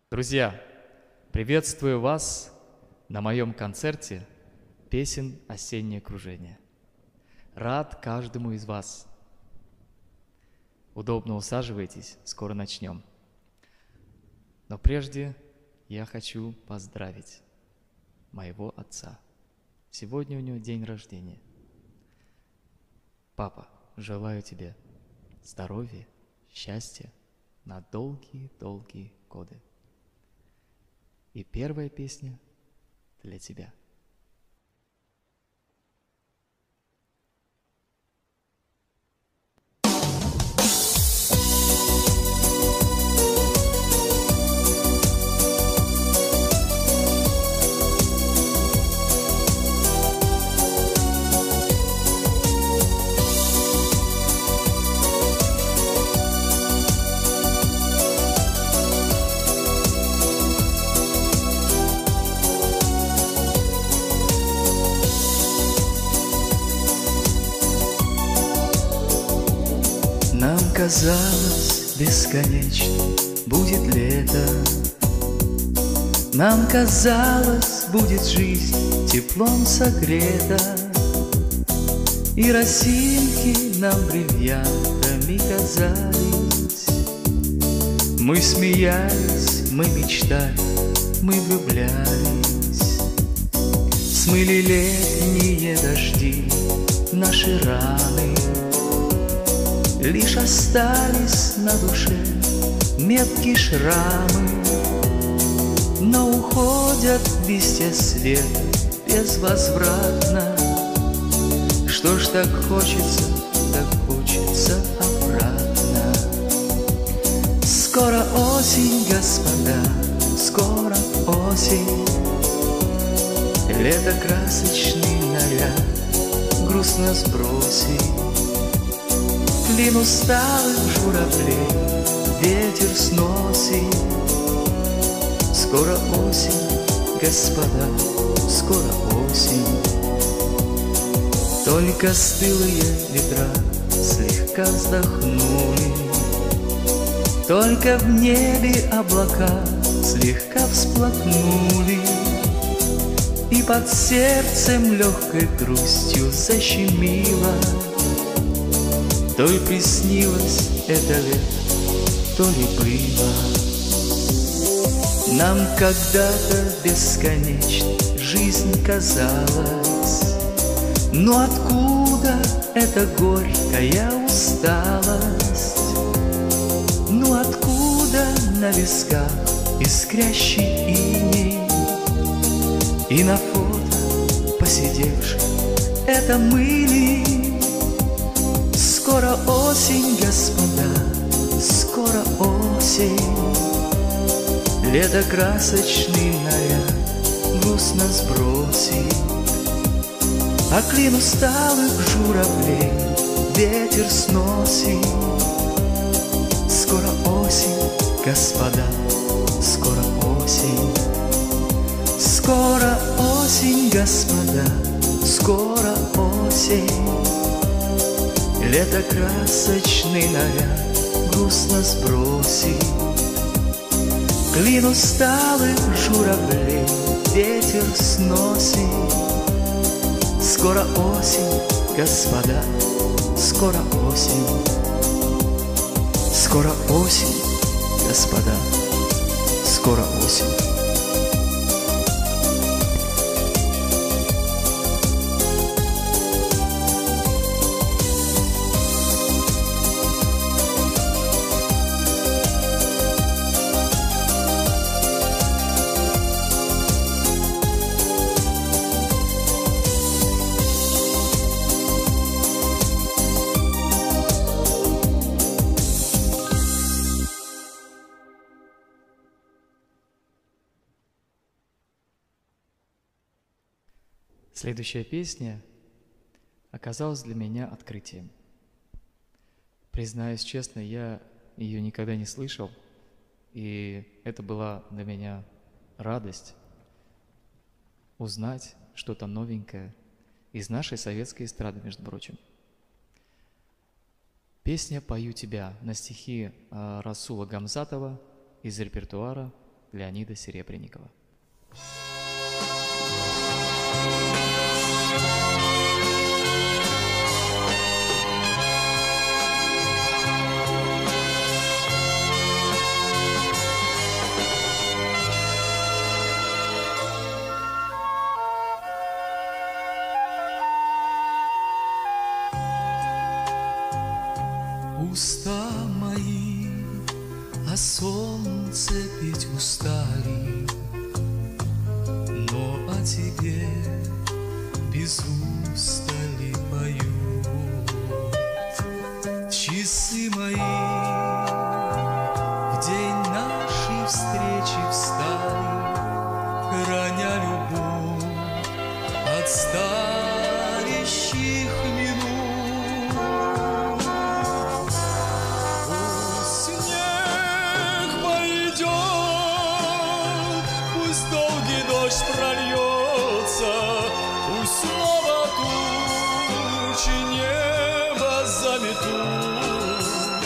Друзья, приветствую вас на моем концерте песен «Осеннее кружение». Рад каждому из вас. Удобно усаживайтесь, скоро начнем. Но прежде я хочу поздравить моего отца. Сегодня у него день рождения. Папа, желаю тебе здоровья, счастья на долгие-долгие годы. И первая песня для тебя. Нам казалось, бесконечно будет лето. Нам казалось, будет жизнь теплом согрета, и росинки нам бриллиантами казались. Мы смеялись, мы мечтали, мы влюблялись. Смыли летние дожди наши раны, лишь остались на душе меткие шрамы. Но уходят листья света безвозвратно. Что ж так хочется обратно. Скоро осень, господа, скоро осень. Лето красочный наряд грустно сбросит. Клин усталых журавлей ветер сносит. Скоро осень, господа, скоро осень. Только стылые ветра слегка вздохнули, только в небе облака слегка всплакнули, и под сердцем легкой грустью защемило. То ли приснилось это лето, то ли было. Нам когда-то бесконечно жизнь казалась. Но откуда эта горькая усталость? Ну откуда на висках искрящий иней? И на фото посидевших это мы ли? Скоро осень, господа, скоро осень. Лето красочный наряд грустно сбросит, а клин усталых журавлей ветер сносит. Скоро осень, господа, скоро осень. Скоро осень, господа, скоро осень. Лето красочный наряд грустно сбросит, клин усталых журавлей ветер сносит. Скоро осень, господа, скоро осень. Скоро осень, господа, скоро осень. Следующая песня оказалась для меня открытием. Признаюсь честно, я ее никогда не слышал, и это была для меня радость узнать что-то новенькое из нашей советской эстрады, между прочим. Песня «Пою тебя» на стихи Расула Гамзатова из репертуара Леонида Серебренникова. Уста мои о солнце петь устали, но о тебе без устали поют. Часы мои в день нашей встречи встали, храня любовь от старящих минут. Прольется, пусть снова тучи небо заметут.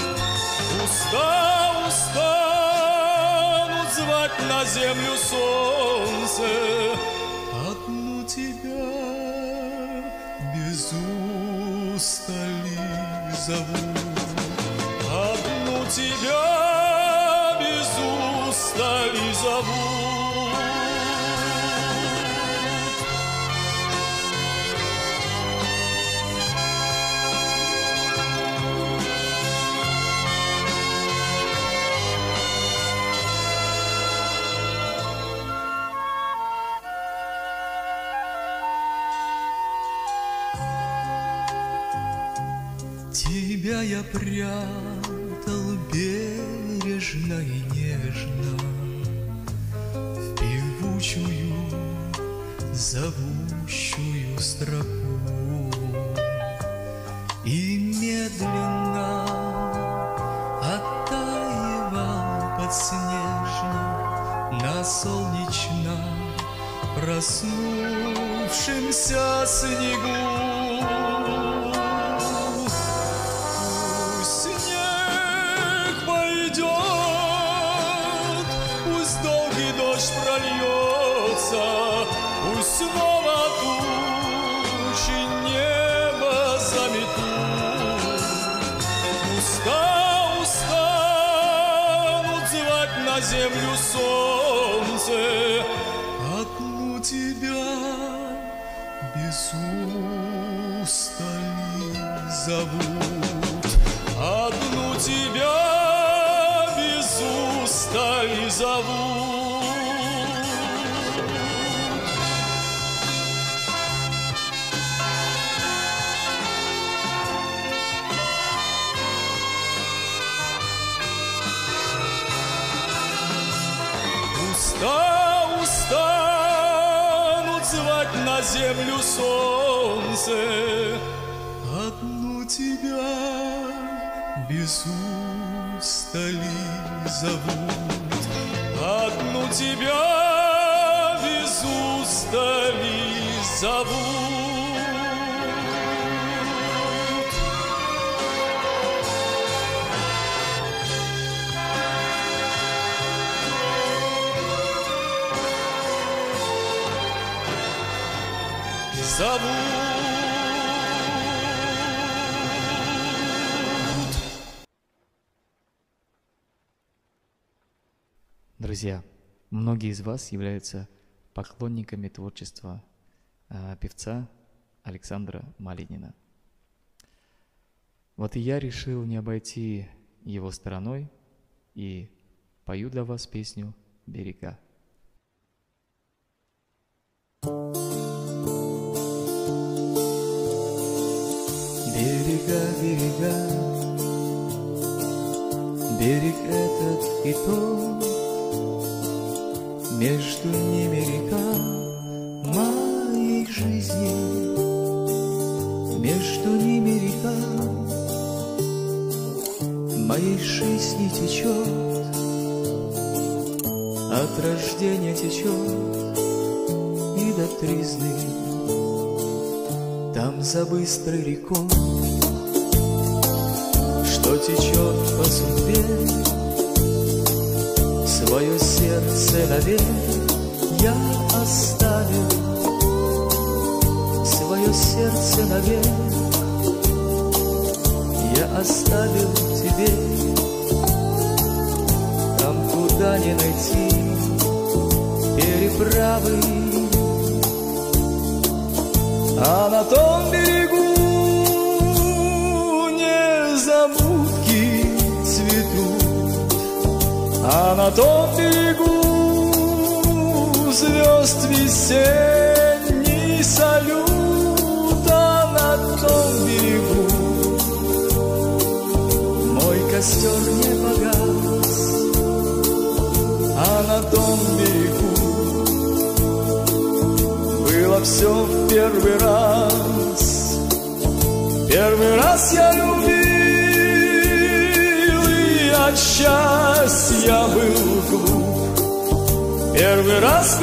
Устанут звать на землю солнце, одну тебя без устали зовут. Одну тебя без устали зовут. Тебя я прятал бережно и нежно в певучую, зовущую строку, и медленно оттаивал подснежно на солнечно проснувшемся снегу. Прольется, пусть снова тучи небо заметут. Устанут звать на землю солнце, одну тебя без устали зовут. Одну тебя без устали зовут. Устанут звать на землю солнце, одну тебя без устали зовут. Одну тебя без устали зовут. Друзья, многие из вас являются поклонниками творчества певца Александра Малинина. Вот и я решил не обойти его стороной и пою для вас песню «Берега». Берега, берега, берег этот и тот, между ними река моей жизни, между ними река моей жизни течет, от рождения течет и до тризны. Там за быстрой рекой, что течет по судьбе, свое сердце навек я оставил, свое сердце навек я оставил тебе. Там, куда не найти переправы, а на том берегу незабудки цветут, а на том берегу звезд весенний салют, а на том берегу мой костер не погас, а на том берегу было все в первый раз. Первый раз я любил, и от счастья был глуп. Первый раз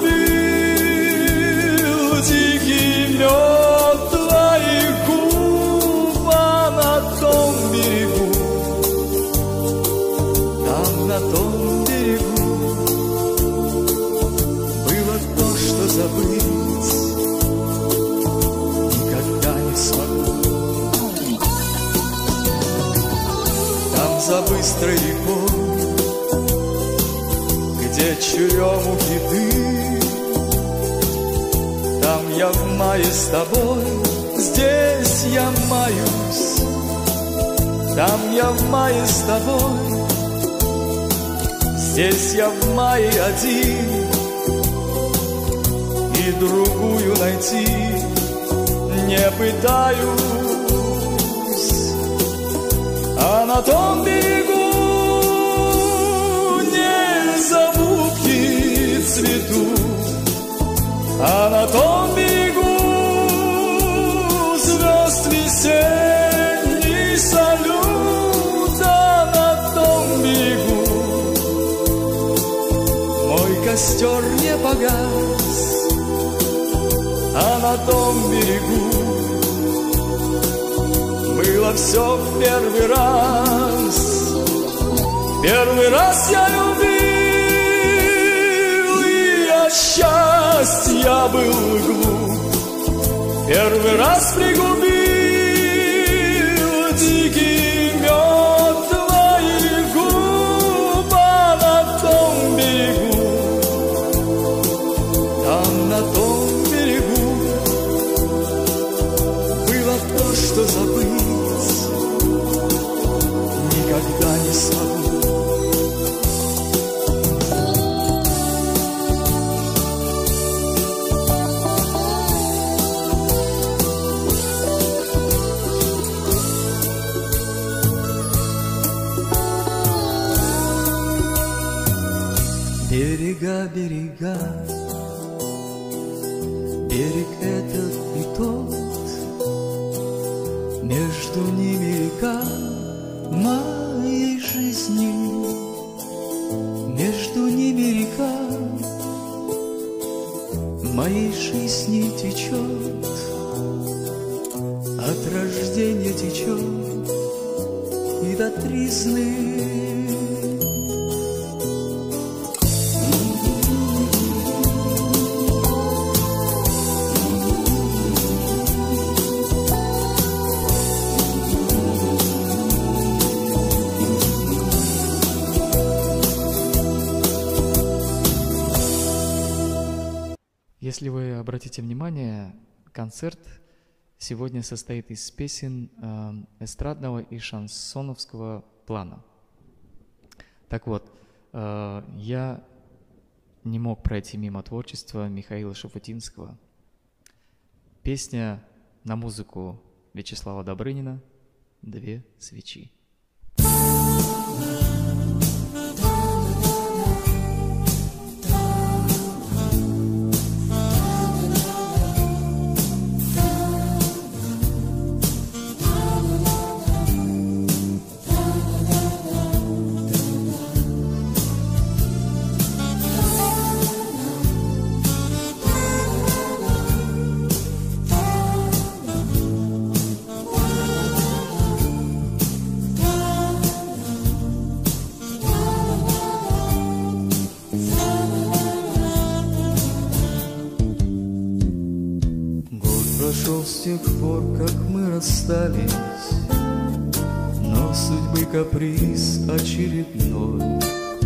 пригубил дикий мед твоих губ, а на том берегу, там на том берегу было то, что забыть никогда не смогу. Там за быстрой рекой, где черемухи дым, там я в мае с тобой, здесь я маюсь. Там я в мае с тобой, здесь я в мае один, и другую найти не пытаюсь. А на том берегу незабудки цветут, а на том берегу звезд весенний салют, а на том берегу мой костер не погас, а на том берегу было все в первый раз. Первый раз я любил, и от счастья был глуп. Первый раз пригубил дикий мед твоих губ, а на том берегу, там на том берегу было то, что забыть никогда не смогу. Берега, берега, берег этот и тот, между ними река моей жизни, между ними река моей жизни течет, от рождения течет и до тризны. Если вы обратите внимание, концерт сегодня состоит из песен эстрадного и шансоновского плана. Так вот, я не мог пройти мимо творчества Михаила Шафутинского. Песня на музыку Вячеслава Добрынина «Две свечи». прошел с тех пор, как мы расстались, но судьбы каприз очередной,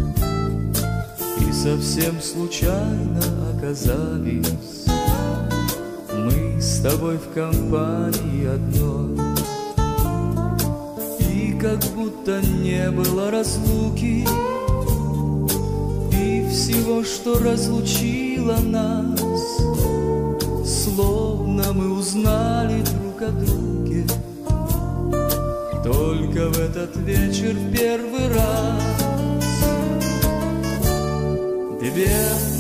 и совсем случайно оказались мы с тобой в компании одной. И как будто не было разлуки, и всего, что разлучило нас, словно мы узнали друг о друге только в этот вечер первый раз. Две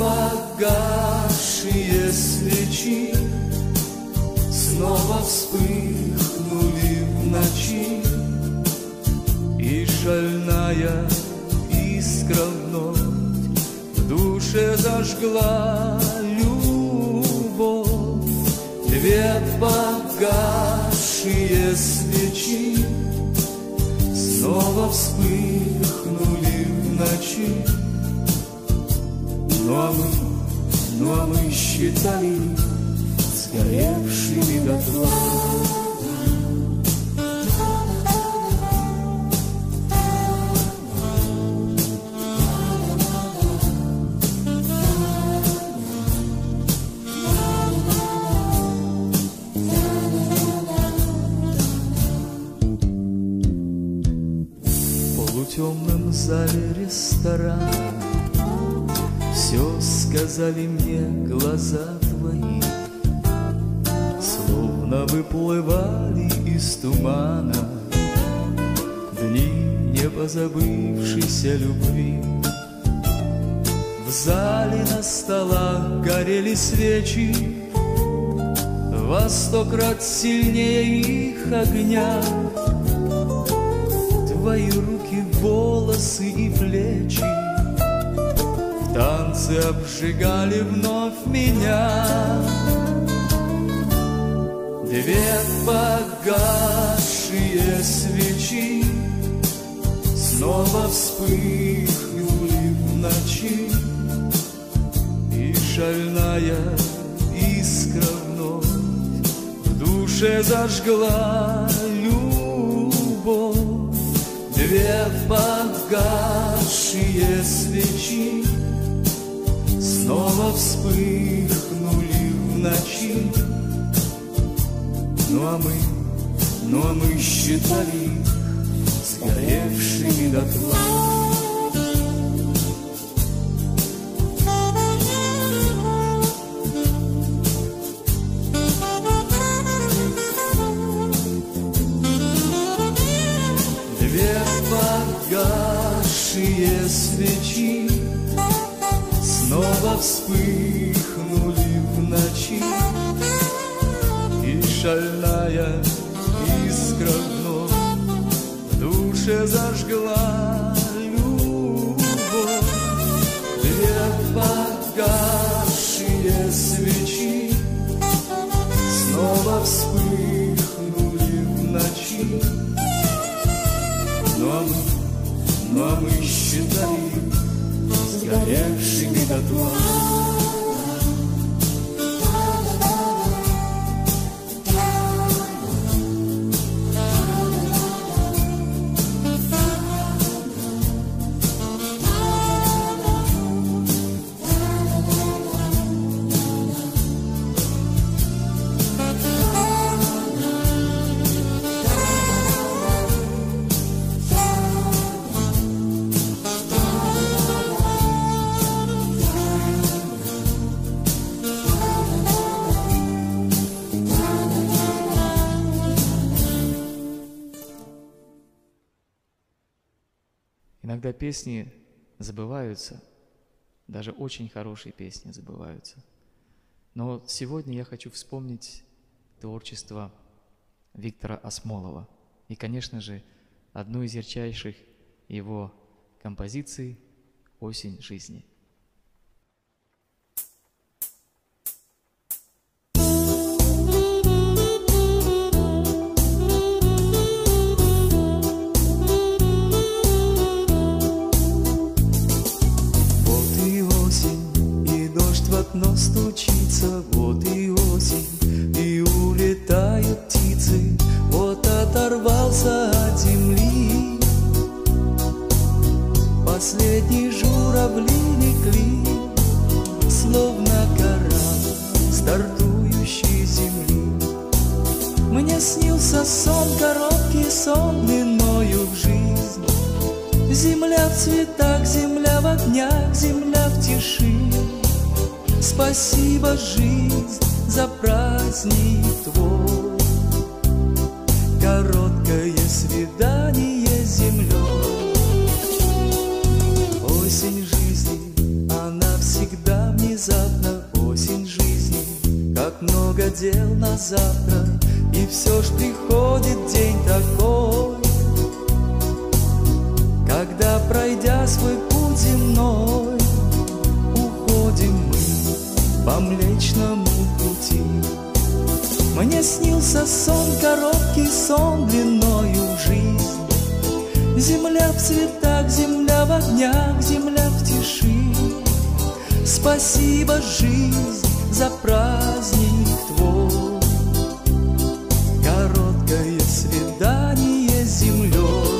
погасшие свечи снова вспыхнули в ночи, и шальная искра вновь в душе зажгла любовь. Две погасшие свечи снова вспыхнули в ночи, ну а мы считали сгоревшими дотла. В полутемном зале ресторана все сказали мне глаза твои, словно выплывали из тумана дни непозабывшейся любви. В зале на столах горели свечи во 100 крат сильнее их огня. Твои руки, волосы и плечи в танце обжигали вновь меня. Две погасшие свечи снова вспыхнули в ночи, и шальная искра вновь в душе зажгла любовь. Две погасшие свечи снова вспыхнули в ночи, ну а мы считали сгоревшими дотла. Две погасшие свечи снова вспыхнули в ночи, и шальная искра вновь в душе зажгла любовь. Две погасшие свечи снова вспыхнули в ночи, ну а мы считали сгоревшими дотла. Иногда песни забываются, даже очень хорошие песни забываются. Но сегодня я хочу вспомнить творчество Виктора Асмолова и, конечно же, одну из ярчайших его композиций «Осень жизни». окно стучится, вот и осень, и улетает последний журавлиный клин, словно корабль стартующей земли. Мне снился сон, короткий сон длиною в жизнь. Земля в цветах, земля в огнях, земля в тиши. Спасибо, жизнь, за праздник твой. Короткое свидание с землей. Осень жизни, она всегда внезапна. Осень жизни, как много дел на завтра. И все ж приходит день такой, когда, пройдя свой путь земной, уходим мы по Млечному пути. Мне снился сон, короткий сон длиною в жизнь. Земля в цветах, земля в огнях, земля в тиши. Спасибо, жизнь, за праздник твой. Короткое свидание с землей.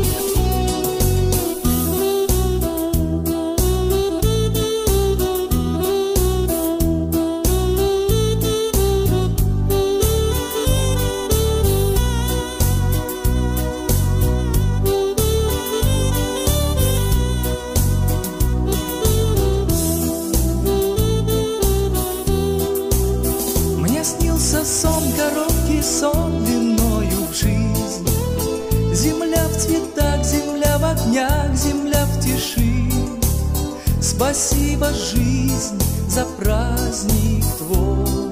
Сон, короткий сон длиною в жизнь. Земля в цветах, земля в огнях, земля в тиши. Спасибо, жизнь, за праздник твой.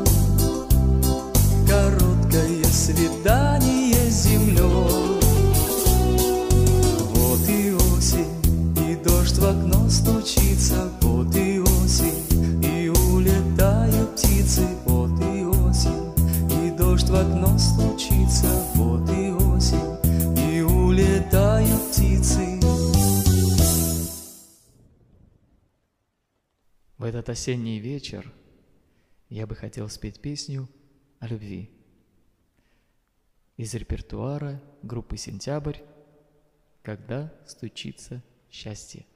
Короткое свидание с землей. Вот и осень, и дождь в окно стучится. Вот и осень, и улетают птицы. Вот и осень, дождь в окно стучится, вот и осень, и улетают птицы. В этот осенний вечер я бы хотел спеть песню о любви из репертуара группы «Сентябрь» «Когда стучится счастье».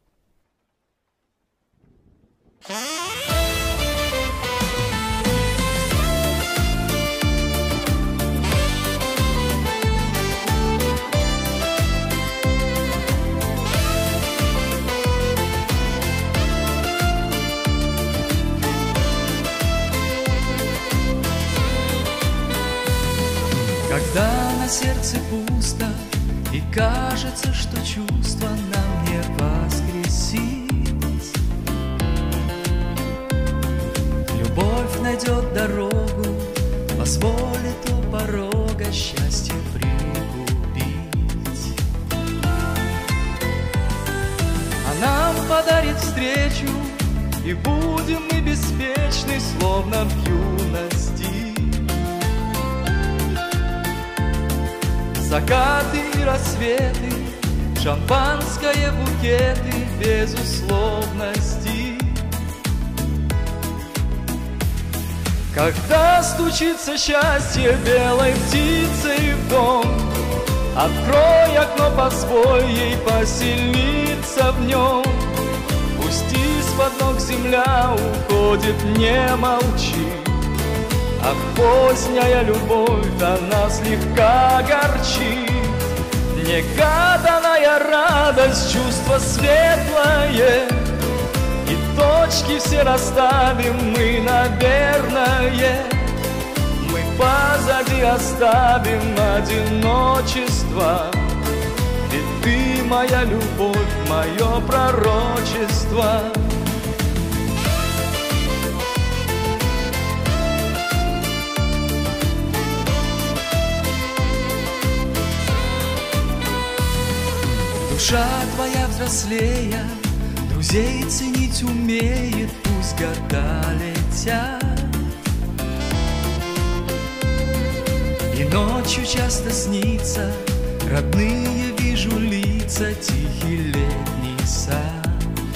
Когда на сердце пусто и кажется, что чувство нам не воскресить, любовь найдет дорогу, позволит у порога счастье пригубить. А нам подарит встречу, и будем мы беспечны, словно в юности. Закаты и рассветы, шампанское, букеты безусловности. Когда стучится счастье белой птицей в дом, открой окно, позволь ей поселиться в нем. Пусть из-под ног земля уходит, не молчи. А поздняя любовь, она слегка горчит. Негаданная радость, чувство светлое, и точки все расставим мы, наверное. Мы позади оставим одиночество, ведь ты моя любовь, мое пророчество. Душа твоя взрослея, друзей ценить умеет, пусть года летят. И ночью часто снится, родные вижу лица, тихий летний сад.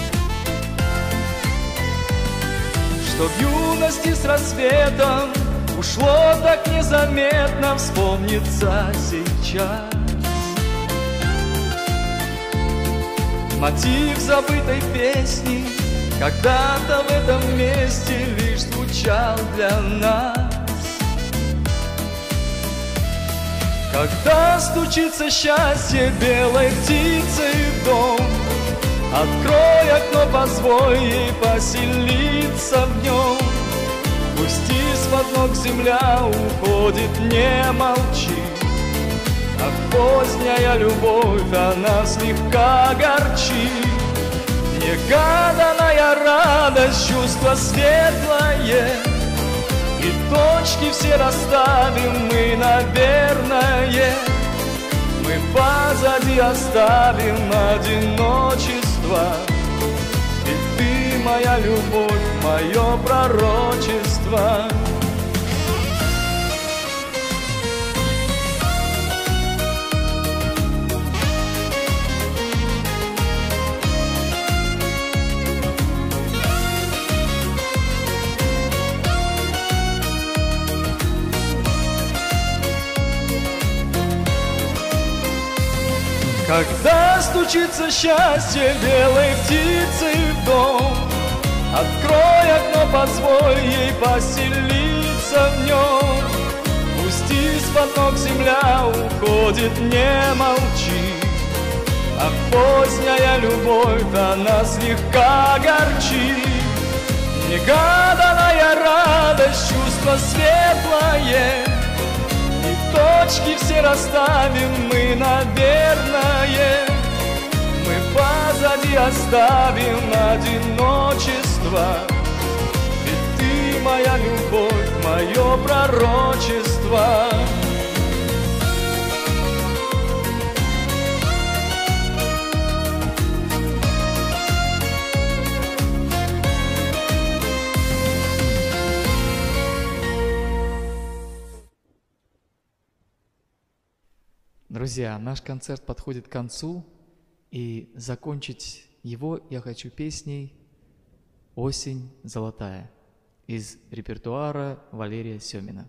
Что в юности с рассветом ушло так незаметно, вспомнится сейчас. мотив забытой песни когда-то в этом месте лишь звучал для нас. Когда стучится счастье белой птицей в дом, открой окно, позволь ей поселиться в нем. Пусть из-под ног земля уходит, не молчи. Ах, поздняя любовь, она слегка горчит. Негаданная радость, чувство светлое, и точки все расставим мы, наверное. Мы позади оставим одиночество. Ведь ты моя любовь, мое пророчество. Когда стучится счастье белой птицей в дом, открой окно, позволь ей поселиться в нем. Пусть из-под ног земля уходит, не молчи. А поздняя любовь, она слегка горчит. Негаданная радость, чувство светлое, точки все расставим мы, наверное. Мы позади оставим одиночество. Ведь ты моя любовь, мое пророчество. Друзья, наш концерт подходит к концу, и закончить его я хочу песней «Осень золотая» из репертуара Валерия Семина.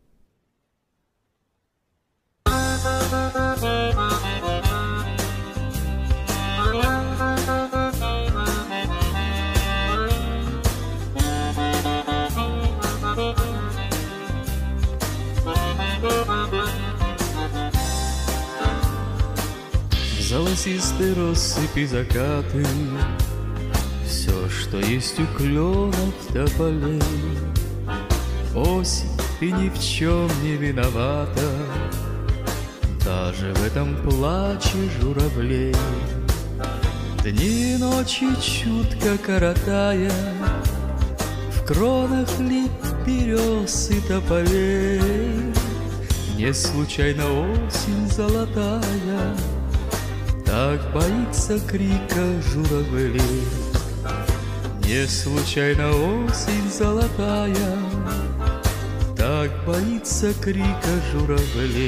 Золотистой россыпи закаты, все, что есть у кленов тополей. Осень, ты ни в чем не виновата, даже в этом плаче журавлей. Дни и ночи чутко коротая, в кронах лип, берез и тополей. Не случайно осень золотая так боится крика журавлей. Не случайно осень золотая так боится крика журавлей.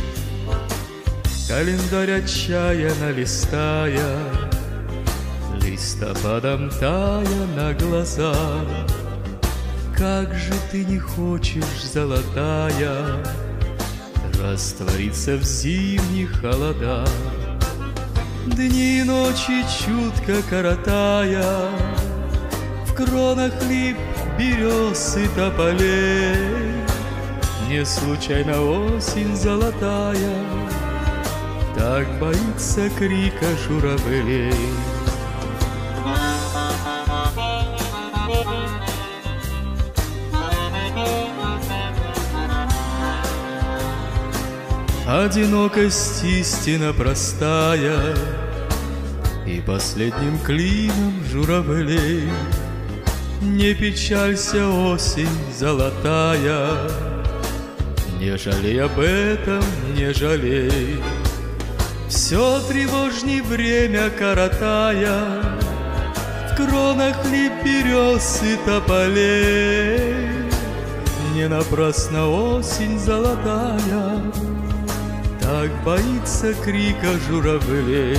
Календарь отчаянно листая, листопадом тая на глаза. Как же ты не хочешь, золотая, раствориться в зимних холодах. Дни и ночи чутко коротая, в кронах лип, берез и тополей. Не случайно осень золотая так боится крика журавлей. Одинокость истина простая, и последним клином журавлей. Не печалься, осень золотая, не жалей об этом, не жалей. Все тревожней время коротая, в кронах лип, берез и тополей. Не напрасно осень золотая так боится крика журавлей.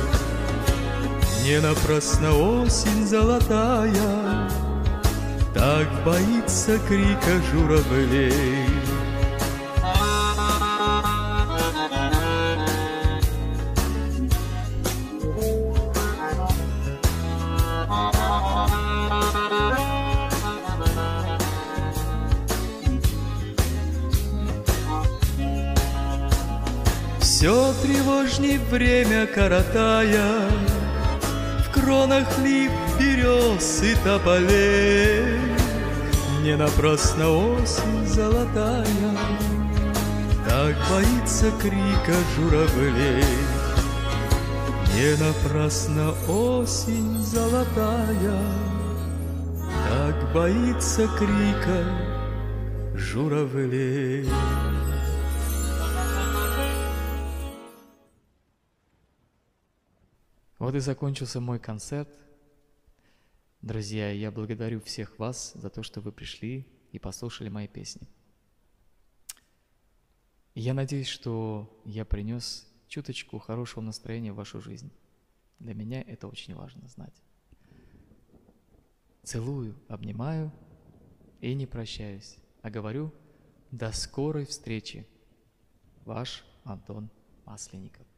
Не напрасно осень золотая так боится крика журавлей. тревожней время коротая, в кронах лип, берез и тополей. Не напрасно осень золотая так боится крика журавлей. Не напрасно осень золотая так боится крика журавлей. Вот и закончился мой концерт. Друзья, я благодарю всех вас за то, что вы пришли и послушали мои песни. Я надеюсь, что я принес чуточку хорошего настроения в вашу жизнь. Для меня это очень важно знать. Целую, обнимаю и не прощаюсь, а говорю до скорой встречи. Ваш Антон Масленников.